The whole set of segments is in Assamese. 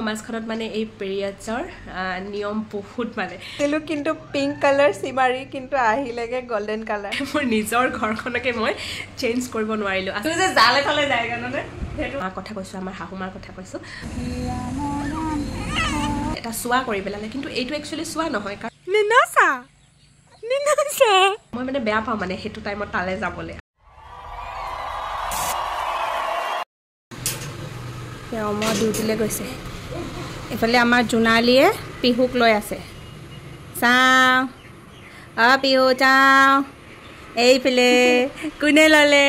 সমাজখনত মানে এই পিৰিয়ডছৰ নিয়ম বহুত মানে তেলো কিন্তু পিংক কালাৰ সিমাৰি কিন্তু আহিলেগে গোল্ডেন কালাৰ মোৰ নিজৰ ঘৰখনকে মই চেঞ্জ কৰিব নোৱাৰিলো তুমি যে জালে ফালে যায় গাননে হেতু কথা কৈছো আমাৰ হাহুমাৰ কথা কৈছো এটা সোৱা কৰি পেলালে কিন্তু এইটো একচুয়ালি সোৱা নহয় কাৰণ নিনাসা মই মানে বেয়া পাওঁ মানে হেতু টাইমত তালে যাবলে অমৰ ডিউটিলৈ গৈছে এফালে আমাৰ জোনালীয়ে পিহুক লৈ আছে চাওঁ পিহু চাওঁ এইফালে কোনে ল'লে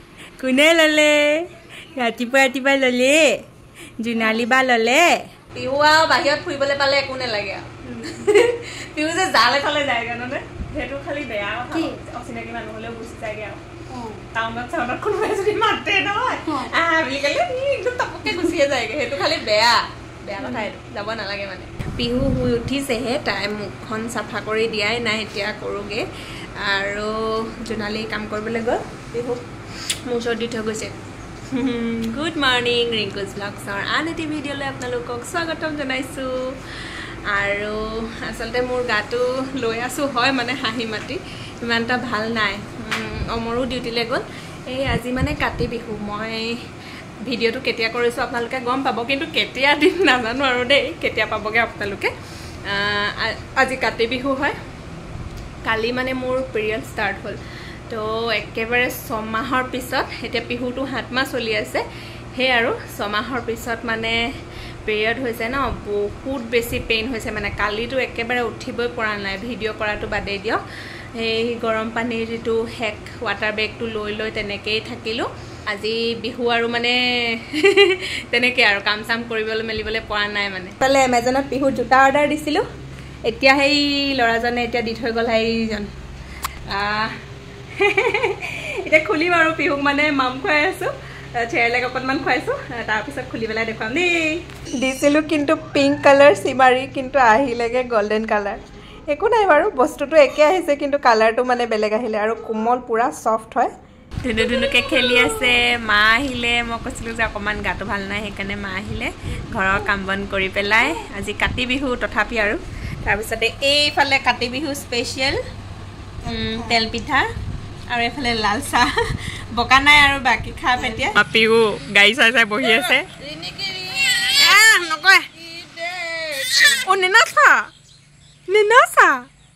ৰাতিপুৱা ল'লে জোনালী বা ল'লে পিহু আৰু বাহিৰত ফুৰিবলৈ পালে একো নালাগে পিহু যে জালে ফালে যায় গাননে হেতু খালি বেয়া কথা অচিনাকি মানুহ হলেও গুচি যায়গে আৰু টাউনত চাউনত কোনোবাই যদি মাতে নহয় বুলি ক'লে একদম তপকে গুচিয়ে যায়গে সেইটো খালি বেয়া কথা এইটো যাব নালাগে মানে পিহু শুই উঠিছেহে তাই মুখখন চাফা কৰি দিয়াই নাই এতিয়া কৰোগে আৰু জোনালী কাম কৰিবলৈ গ'ল পিহু মোৰ ওচৰত দি থৈ গৈছে গুড মৰ্নিং ৰিংকুজ ব্লগছৰ আন এটি ভিডিঅ'লৈ আপোনালোকক স্বাগতম জনাইছোঁ আৰু আচলতে মোৰ গাটো লৈ আছোঁ হয় মানে হাঁহি মাতি ইমান এটা ভাল নাই অমৰো ডিউটিলৈ গ'ল এই আজি মানে কাতি বিহু মই ভিডিঅ'টো কেতিয়া কৰিছোঁ আপোনালোকে গম পাব কিন্তু কেতিয়া দিন নাজানো আৰু দেই কেতিয়া পাবগৈ আপোনালোকে আজি কাতি বিহু হয় কালি মানে মোৰ পিৰিয়ড ষ্টাৰ্ট হ'ল তো একেবাৰে 6 মাহৰ পিছত এতিয়া বিহুটো 7 মাহ চলি আছে সেই আৰু 6 মাহৰ পিছত মানে পিৰিয়ড হৈছে ন বহুত বেছি পেইন হৈছে মানে কালিটো একেবাৰে উঠিবই পৰা নাই ভিডিঅ' কৰাটো বাদেই দিয়ক এই গৰম পানীৰ যিটো হেক ৱাটাৰ বেগটো লৈ তেনেকেই থাকিলোঁ আজি বিহু আৰু মানে তেনেকৈ আৰু কাম চাম কৰিবলৈ মেলিবলৈ পৰা নাই মানে পালে এমাজনত পিহুৰ জোতা অৰ্ডাৰ দিছিলোঁ এতিয়া সেই ল'ৰাজনে এতিয়া দি থৈ গ'ল সেইজন এতিয়া খুলিম আৰু পিহুক মানে মাম খুৱাই আছোঁ চেৰেলেক অকণমান খুৱাইছোঁ তাৰপিছত খুলি পেলাই দেখুৱাম দেই দিছিলোঁ কিন্তু পিংক কালাৰ সিমাৰি কিন্তু আহিলেগে গোল্ডেন কালাৰ একো নাই বাৰু বস্তুটো একে আহিছে কিন্তু কালাৰটো মানে বেলেগ আহিলে আৰু কোমল পুৰা সফট হয় ধুনুকে খেলি আছে মা আহিলে মই কৈছিলোঁ যে অকণমান গাটো ভাল নাই সেইকাৰণে মা আহিলে ঘৰৰ কাম বন কৰি পেলাই আজি কাতি বিহু তথাপি আৰু তাৰপিছতে এইফালে কাতি বিহু স্পেচিয়েল তেল পিঠা আৰু এইফালে লাল চাহ বকা নাই আৰু বাকী খাপ এতিয়া পিহু গাড়ী চাই বহি আছে নকয় নিনাসা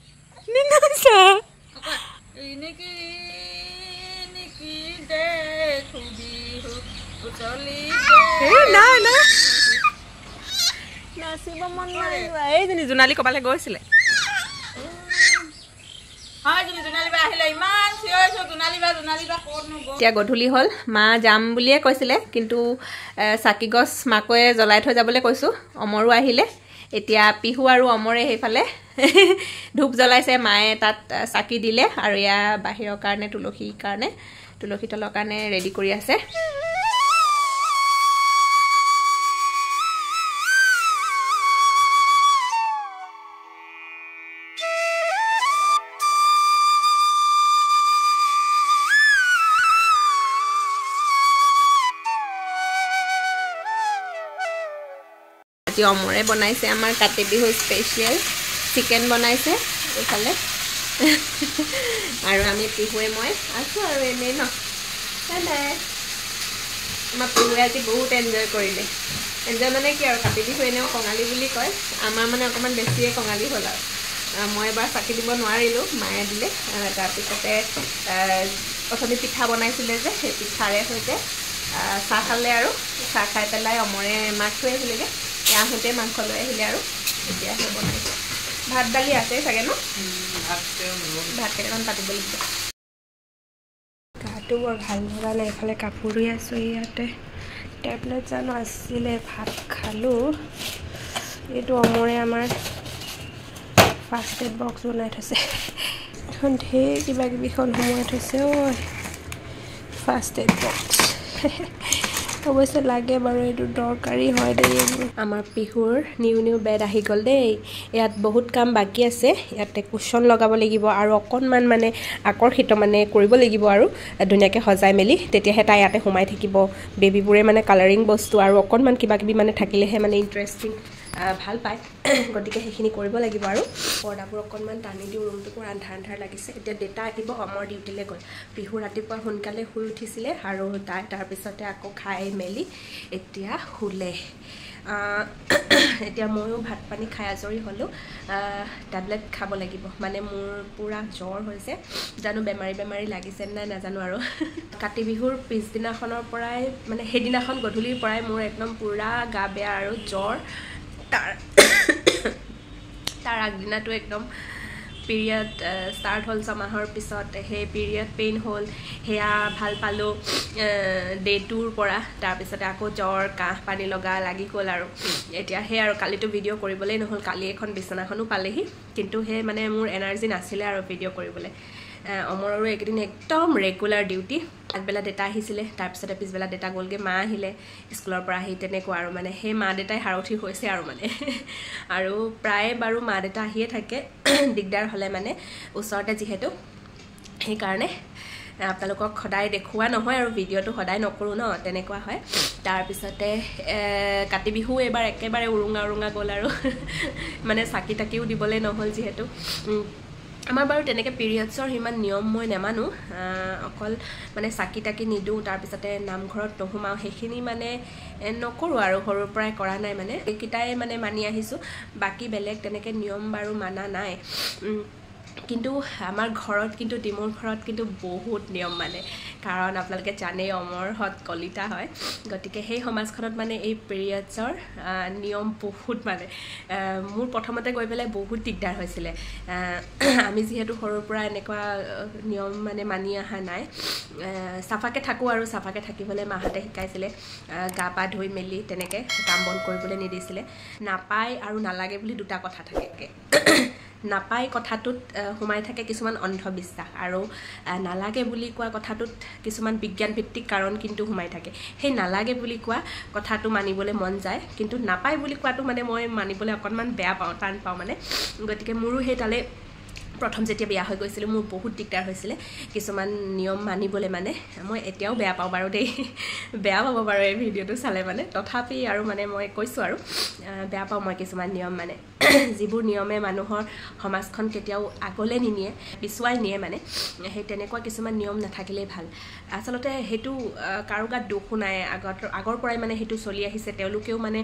নাচিব মন নাই এইজনী জোনালী ক'বালৈ গৈছিলে এতিয়া গধূলি হ'ল মা যাম বুলিয়ে কৈছিলে কিন্তু চাকি গছ মাকৈ জ্বলাই থৈ যাবলৈ কৈছোঁ অমৰো আহিলে এতিয়া পিহু আৰু অমৰে সেইফালে ধূপ জ্বলাইছে মায়ে তাত চাকি দিলে আৰু এয়া বাহিৰৰ কাৰণে তুলসী তলৰ কাৰণে ৰেডি কৰি আছে অমৰে বনাইছে আমাৰ কাতি বিহু স্পেচিয়েল চিকেন বনাইছে এইফালে আৰু আমি পিহুৱে মই আছোঁ আৰু এনেই ন আমাৰ পিহুৱে আজি বহুত এনজয় কৰিলে এনজয় মানে কি আৰু কাতি বিহু এনেও কঙালী বুলি কয় আমাৰ মানে অকণমান বেছিয়ে কঙালী হ'ল আৰু মই এবাৰ চাকি দিব নোৱাৰিলোঁ মায়ে দিলে তাৰপিছতে অথনি পিঠা বনাইছিলে যে সেই পিঠাৰে সৈতে চাহ খালে আৰু চাহ খাই পেলাই অমৰে মাক থৈ আহিলেগৈ আহোঁতে মাংস লৈ আহিলে আৰু এতিয়াহে বনাইছে ভাত দালি আছে চাগে ন ভাত কেইটামান পাতিব লাগিব গাটো বৰ ভাল লগা নাই এইফালে কাপোৰ ধুই আছোঁ ইয়াতে টেবলেট জানো আছিলে ভাত খালোঁ এইটো অমৰে আমাৰ ফাৰ্ষ্ট এড বক্স বনাই থৈছে এখন ঢেৰ কিবা কিবিখন সোমোৱাই থৈছে ঐ ফাৰ্ষ্ট এড বক্স অৱশ্যে লাগে বাৰু এইটো দৰকাৰী হয় দেই আমাৰ পিহুৰ নিউ বেড আহি গ'ল দেই ইয়াত বহুত কাম বাকী আছে ইয়াতে কুশন লগাব লাগিব আৰু অকণমান মানে আকৰ্ষিত মানে কৰিব লাগিব আৰু ধুনীয়াকৈ সজাই মেলি তেতিয়াহে তাই ইয়াতে সোমাই থাকিব বেবীবোৰে মানে কালাৰিং বস্তু আৰু অকণমান কিবা কিবি মানে থাকিলেহে মানে ইণ্টাৰেষ্টিং ভাল পায় গতিকে সেইখিনি কৰিব লাগিব আৰু পৰ্দাবোৰ অকণমান টানি দিওঁ ৰুমটো পুৰা আন্ধাৰ লাগিছে এতিয়া ডেটা আহিব অমৰ ডিউটিলৈ গ'ল পিহু ৰাতিপুৱা সোনকালে শুই উঠিছিলে আৰু তাই তাৰপিছতে আকৌ খাই মেলি এতিয়া শুলে এতিয়া ময়ো ভাত পানী খাই আজৰি হ'লোঁ টেবলেট খাব লাগিব মানে মোৰ পুৰা জ্বৰ হৈছে জানো বেমাৰী লাগিছে নাই নাজানো আৰু কাতি বিহুৰ পিছদিনাখনৰ পৰাই মানে সেইদিনাখন গধূলিৰ পৰাই মোৰ একদম পুৰা গা বেয়া আৰু জ্বৰ তাৰ আগদিনাটো একদম পিৰিয়ড ষ্টাৰ্ট হ'ল ছমাহৰ পিছত সেই পিৰিয়ড পেইন হ'ল সেয়া ভাল পালোঁ ডে 2ৰ পৰা তাৰপিছতে আকৌ জ্বৰ কাহ পানী লগা লাগি গ'ল আৰু এতিয়া সেই আৰু কালিতো ভিডিঅ' কৰিবলৈ নহ'ল কালি এখন বিচনাখনো পালেহি কিন্তু সেই মানে মোৰ এনাৰ্জি নাছিলে আৰু ভিডিঅ' কৰিবলৈ অমৰৰো এইকেইদিন একদম ৰেগুলাৰ ডিউটি আগবেলা ডেটা আহিছিলে তাৰপিছতে পিছবেলা ডেটা গ'লগৈ মা আহিলে স্কুলৰ পৰা আহি তেনেকুৱা আৰু মানে সেই মা দেউতাই হাৰথি হৈছে আৰু মানে আৰু প্ৰায় বাৰু মা দেউতা আহিয়ে থাকে দিগদাৰ হ'লে মানে ওচৰতে যিহেতু সেইকাৰণে আপোনালোকক সদায় দেখুওৱা নহয় আৰু ভিডিঅ'টো সদায় নকৰোঁ ন তেনেকুৱা হয় তাৰপিছতে কাতি বিহু এইবাৰ একেবাৰে উৰুঙা গ'ল আৰু মানে চাকি তাকিও দিবলৈ নহ'ল যিহেতু আমাৰ বাৰু তেনেকৈ পিৰিয়ডছৰ সিমান নিয়ম মই নেমানো অকল মানে চাকি তাকি নিদিওঁ তাৰপিছতে নামঘৰত নোসোমাওঁ সেইখিনি মানে নকৰোঁ আৰু সৰুৰ পৰাই কৰা নাই মানে এইকেইটাই মানে মানি আহিছোঁ বাকী বেলেগ তেনেকৈ নিয়ম বাৰু মানা নাই কিন্তু আমাৰ ঘৰত কিন্তু ডিমুৰ ঘৰত কিন্তু বহুত নিয়ম মানে কাৰণ আপোনালোকে জানেই অমৰহঁত কলিতা হয় গতিকে সেই সমাজখনত মানে এই পিৰিয়ডছৰ নিয়ম বহুত মানে মোৰ প্ৰথমতে গৈ পেলাই বহুত দিগদাৰ হৈছিলে আমি যিহেতু সৰুৰ পৰা এনেকুৱা নিয়ম মানে মানি অহা নাই চাফাকৈ থাকোঁ আৰু চাফাকৈ থাকিবলৈ মাহঁতে শিকাইছিলে গা পা ধুই মেলি তেনেকৈ কাম বন কৰিবলৈ নিদিছিলে নাপায় আৰু নালাগে বুলি দুটা কথা থাকে নাপায় কথাটোত সোমাই থাকে কিছুমান অন্ধবিশ্বাস আৰু নালাগে বুলি কোৱা কথাটোত কিছুমান বিজ্ঞানভিত্তিক কাৰণ কিন্তু সোমাই থাকে সেই নালাগে বুলি কোৱা কথাটো মানিবলৈ মন যায় কিন্তু নাপায় বুলি কোৱাটো মানে মই মানিবলৈ অকণমান বেয়া পাওঁ টান পাওঁ মানে গতিকে মোৰো সেই তালে প্ৰথম যেতিয়া বিয়া হৈ গৈছিলোঁ মোৰ বহুত দিগদাৰ হৈছিলে কিছুমান নিয়ম মানিবলৈ মানে মই এতিয়াও বেয়া পাওঁ বাৰু দেই বেয়া পাব বাৰু এই ভিডিঅ'টো চালে মানে তথাপি আৰু মানে মই কৈছোঁ আৰু বেয়া পাওঁ মই কিছুমান নিয়ম মানে যিবোৰ নিয়মে মানুহৰ সমাজখন কেতিয়াও আগলৈ নিনিয়ে পিছুৱাই নিয়ে মানে সেই তেনেকুৱা কিছুমান নিয়ম নাথাকিলেই ভাল আচলতে সেইটো কাৰো গাত দোষো নাই আগৰ পৰাই মানে সেইটো চলি আহিছে তেওঁলোকেও মানে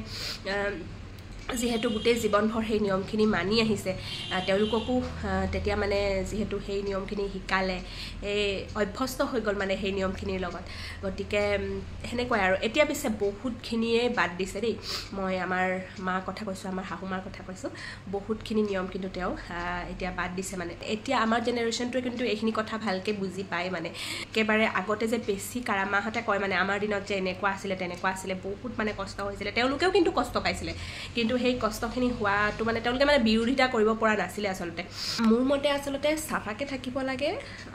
যিহেতু গোটেই জীৱনভৰ সেই নিয়মখিনি মানি আহিছে তেওঁলোককো তেতিয়া মানে যিহেতু সেই নিয়মখিনি শিকালে এই অভ্যস্ত হৈ গ'ল মানে সেই নিয়মখিনিৰ লগত গতিকে সেনেকুৱাই আৰু এতিয়া পিছে বহুতখিনিয়ে বাদ দিছে দেই মই আমাৰ মাৰ কথা কৈছোঁ আমাৰ শাহুমাৰ কথা কৈছোঁ বহুতখিনি নিয়ম কিন্তু তেওঁ এতিয়া বাদ দিছে মানে এতিয়া আমাৰ জেনেৰেশ্যনটোৱে কিন্তু এইখিনি কথা ভালকৈ বুজি পায় মানে একেবাৰে আগতে যে বেছি মাহঁতে কয় মানে আমাৰ দিনত যে এনেকুৱা আছিলে তেনেকুৱা আছিলে বহুত মানে কষ্ট হৈছিলে তেওঁলোকেও কিন্তু কষ্ট পাইছিলে কিন্তু সেই কষ্টখিনি হোৱাটো মানে তেওঁলোকে মানে বিৰোধিতা কৰিব পৰা নাছিলে আচলতে মোৰ মতে আচলতে চাফাকৈ থাকিব লাগে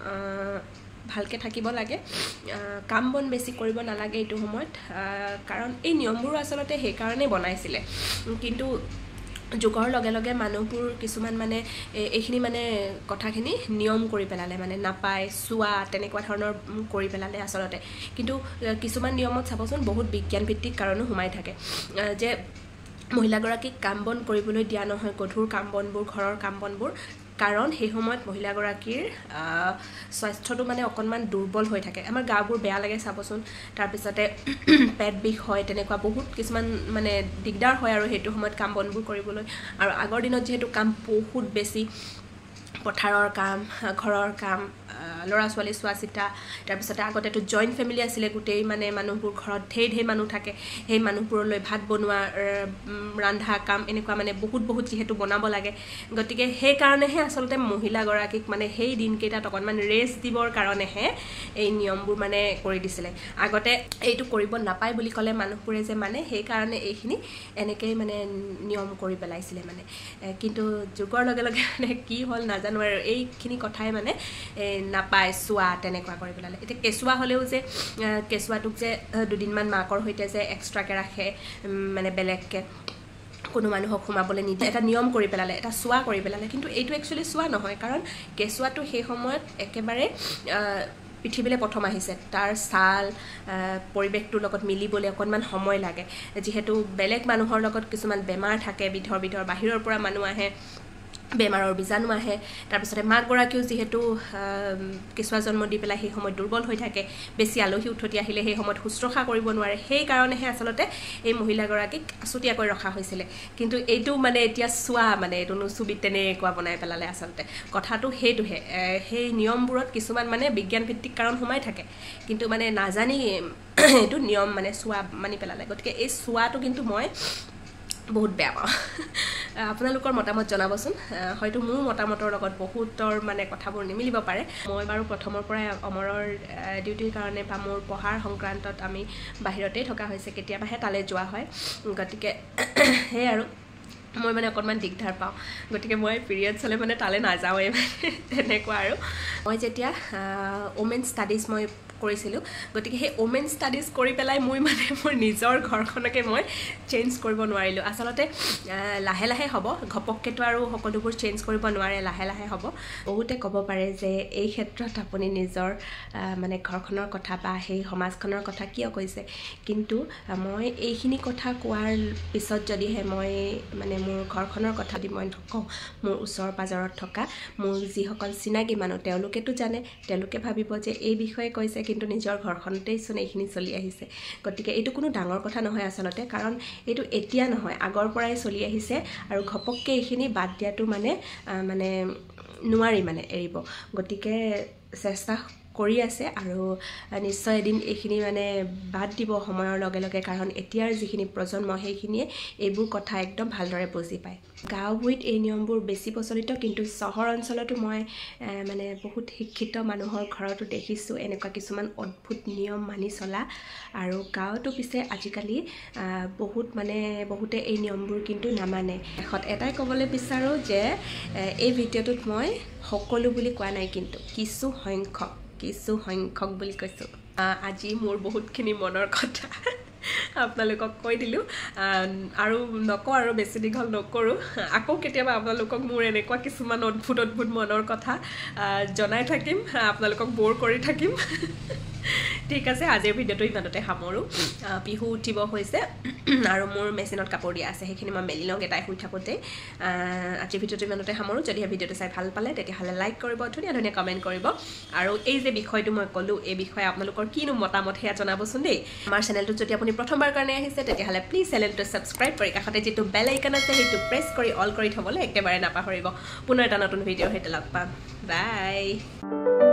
ভালকৈ থাকিব লাগে কাম বন বেছি কৰিব নালাগে এইটো সময়ত কাৰণ এই নিয়মবোৰ আচলতে সেইকাৰণে বনাইছিলে কিন্তু যুগৰ লগে লগে মানুহবোৰ কিছুমান মানে এইখিনি মানে কথাখিনি নিয়ম কৰি পেলালে মানে নাপায় চোৱা তেনেকুৱা ধৰণৰ কৰি পেলালে আচলতে কিন্তু কিছুমান নিয়মত চাবচোন বহুত বিজ্ঞানভিত্তিক কাৰণো সোমাই থাকে যে মহিলাগৰাকীক কাম বন কৰিবলৈ দিয়া নহয় গধুৰ কাম বনবোৰ ঘৰৰ কাম বনবোৰ কাৰণ সেই সময়ত মহিলাগৰাকীৰ স্বাস্থ্যটো মানে অকণমান দুৰ্বল হৈ থাকে আমাৰ গাবোৰ বেয়া লাগে চাবচোন তাৰপিছতে পেট বিষ হয় তেনেকুৱা বহুত কিছুমান মানে দিগদাৰ হয় আৰু সেইটো সময়ত কাম বনবোৰ কৰিবলৈ আৰু আগৰ দিনত যিহেতু কাম বহুত বেছি পথাৰৰ কাম ঘৰৰ কাম ল'ৰা ছোৱালী চোৱা চিতা তাৰপিছতে আগতেতো জইণ্ট ফেমিলি আছিলে গোটেই মানে মানুহবোৰ ঘৰত ঢেৰ মানুহ থাকে সেই মানুহবোৰলৈ ভাত বনোৱা ৰন্ধা কাম এনেকুৱা মানে বহুত যিহেতু বনাব লাগে গতিকে সেইকাৰণেহে আচলতে মহিলাগৰাকীক মানে সেই দিনকেইটাত অকণমান ৰেষ্ট দিবৰ কাৰণেহে এই নিয়মবোৰ মানে কৰি দিছিলে আগতে এইটো কৰিব নাপায় বুলি ক'লে মানুহবোৰে যে মানে সেইকাৰণে এইখিনি এনেকেই মানে নিয়ম কৰি পেলাইছিলে মানে কিন্তু যুগৰ লগে লগে মানে কি হ'ল নাজানো আৰু এইখিনি কথাই মানে নাপায় নাপায় চোৱা তেনেকুৱা কৰি পেলালে এতিয়া কেঁচুৱা হ'লেও যে কেঁচুৱাটোক যে দুদিনমান মাকৰ সৈতে যে এক্সট্ৰাকৈ ৰাখে মানে বেলেগকৈ কোনো মানুহক সোমাবলৈ নিদিয়ে এটা নিয়ম কৰি পেলালে এটা চোৱা কৰি পেলালে কিন্তু এইটো একচুৱেলি চোৱা নহয় কাৰণ কেঁচুৱাটো সেই সময়ত একেবাৰে পৃথিৱীলৈ প্ৰথম আহিছে তাৰ ছাল পৰিৱেশটোৰ লগত মিলিবলৈ অকণমান সময় লাগে যিহেতু বেলেগ মানুহৰ লগত কিছুমান বেমাৰ থাকে বিধৰ বাহিৰৰ পৰা মানুহ আহে বেমাৰৰ বীজাণু আহে তাৰপিছতে মাকগৰাকীও যিহেতু কেঁচুৱা জন্ম দি পেলাই সেই সময়ত দুৰ্বল হৈ থাকে বেছি আলহী উঠতি আহিলে সেই সময়ত শুশ্ৰূষা কৰিব নোৱাৰে সেইকাৰণেহে আচলতে এই মহিলাগৰাকীক আছুতীয়াকৈ ৰখা হৈছিলে কিন্তু এইটো মানে এতিয়া চোৱা মানে এইটো নুচুবি তেনেকুৱা বনাই পেলালে আচলতে কথাটো সেইটোহে সেই নিয়মবোৰত কিছুমান মানে বিজ্ঞানভিত্তিক কাৰণ সোমাই থাকে কিন্তু মানে নাজানি এইটো নিয়ম মানে চোৱা মানি পেলালে গতিকে এই চোৱাটো কিন্তু মই বহুত বেয়া পাওঁ আপোনালোকৰ মতামত জনাবচোন হয়তো মোৰ মতামতৰ লগত বহুতৰ মানে কথাবোৰ নিমিলিব পাৰে মই বাৰু প্ৰথমৰ পৰাই অমৰৰ ডিউটিৰ কাৰণে বা মোৰ পঢ়াৰ সংক্ৰান্তত আমি বাহিৰতেই থকা হৈছে কেতিয়াবাহে তালৈ যোৱা হয় গতিকে সেই আৰু মই মানে অকণমান দিগদাৰ পাওঁ গতিকে মই পিৰিয়ডছ হ'লে মানে তালৈ নাযাওঁৱে তেনেকুৱা আৰু মই যেতিয়া ওমেন ষ্টাডিজ মই কৰিছিলোঁ গতিকে সেই ওমেন ষ্টাডিজ কৰি পেলাই মই মানে মোৰ নিজৰ ঘৰখনকে মই চেঞ্জ কৰিব নোৱাৰিলোঁ আচলতে লাহে লাহে হ'ব ঘপককেতো আৰু সকলোবোৰ চেঞ্জ কৰিব নোৱাৰে লাহে লাহে হ'ব বহুতে ক'ব পাৰে যে এই ক্ষেত্ৰত আপুনি নিজৰ মানে ঘৰখনৰ কথা বা সেই সমাজখনৰ কথা কিয় কৈছে কিন্তু মই এইখিনি কথা কোৱাৰ পিছত যদিহে মই মানে মোৰ ঘৰখনৰ কথা দি মই নকওঁ মোৰ ওচৰ পাজৰত থকা মোৰ যিসকল চিনাকি মানুহ তেওঁলোকেতো জানে তেওঁলোকে ভাবিব যে এই বিষয়ে কৈছে কিন্তু নিজৰ ঘৰখনতেই চোন এইখিনি চলি আহিছে গতিকে এইটো কোনো ডাঙৰ কথা নহয় আচলতে কাৰণ এইটো এতিয়া নহয় আগৰ পৰাই চলি আহিছে আৰু ঘপককৈ এইখিনি বাদ দিয়াটো মানে নোৱাৰি মানে এৰিব গতিকে চেষ্টা কৰি আছে আৰু নিশ্চয় এদিন এইখিনি মানে বাদ দিব সময়ৰ লগে লগে কাৰণ এতিয়াৰ যিখিনি প্ৰজন্ম সেইখিনিয়ে এইবোৰ কথা একদম ভালদৰে বুজি পায় গাঁওবোৰত এই নিয়মবোৰ বেছি প্ৰচলিত কিন্তু চহৰ অঞ্চলতো মই মানে বহুত শিক্ষিত মানুহৰ ঘৰতো দেখিছোঁ এনেকুৱা কিছুমান অদ্ভুত নিয়ম মানি চলা আৰু গাঁৱতো পিছে আজিকালি বহুতে এই নিয়মবোৰ কিন্তু নামানে শেষত এটাই ক'বলৈ বিচাৰোঁ যে এই ভিডিঅ'টোত মই সকলো বুলি কোৱা নাই কিন্তু কিছু সংখ্যক বুলি কৈছোঁ আজি মোৰ বহুতখিনি মনৰ কথা আপোনালোকক কৈ দিলোঁ আৰু নকওঁ আৰু বেছি দীঘল নকৰোঁ আকৌ কেতিয়াবা আপোনালোকক মোৰ এনেকুৱা কিছুমান অদ্ভুত মনৰ কথা জনাই থাকিম আপোনালোকক বৰ কৰি থাকিম ঠিক আছে আজিৰ ভিডিঅ'টো ইমানতে সামৰোঁ বিহু উঠিব হৈছে আৰু মোৰ মেচিনত কাপোৰ দিয়া আছে সেইখিনি মই মেলি লওঁ এটাই শুই থাকোঁতে আজিৰ ভিডিঅ'টো ইমানতে সামৰোঁ যদিহে ভিডিঅ'টো চাই ভাল পালে তেতিয়াহ'লে লাইক কৰিব ধুনীয়া কমেণ্ট কৰিব আৰু এই যে বিষয়টো মই ক'লোঁ এই বিষয়ে আপোনালোকৰ কিনো মতামত সেয়া জনাবচোন দেই আমাৰ চেনেলটোত যদি আপুনি প্ৰথমবাৰ কাৰণে আহিছে তেতিয়াহ'লে প্লিজ চেনেলটো ছাবস্ক্ৰাইব কৰি কাষতে যিটো বেল আইকন আছে সেইটো প্ৰেছ কৰি অল কৰি থ'বলৈ একেবাৰে নাপাহৰিব পুনৰ এটা নতুন ভিডিঅ'ৰ সৈতে লগ পাম বাই